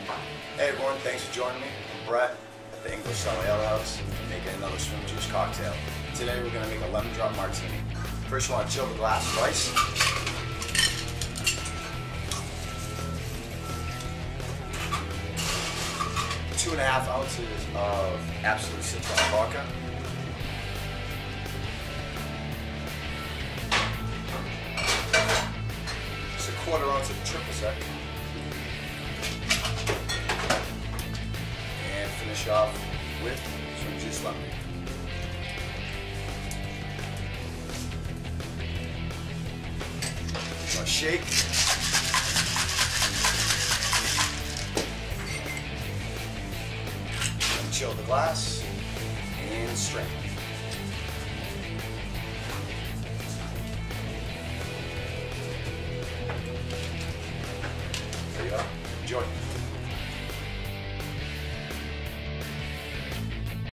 Hey everyone, thanks for joining me. I'm Brett at the English Style Ale House, making another swim juice cocktail. Today we're going to make a lemon drop martini. First you want to chill the glass of ice. Two and a half ounces of Absolut Citron vodka. Just a quarter ounce of triple sec. And finish off with some juice lemon. So shake. And chill the glass and strain. There you go. Enjoy.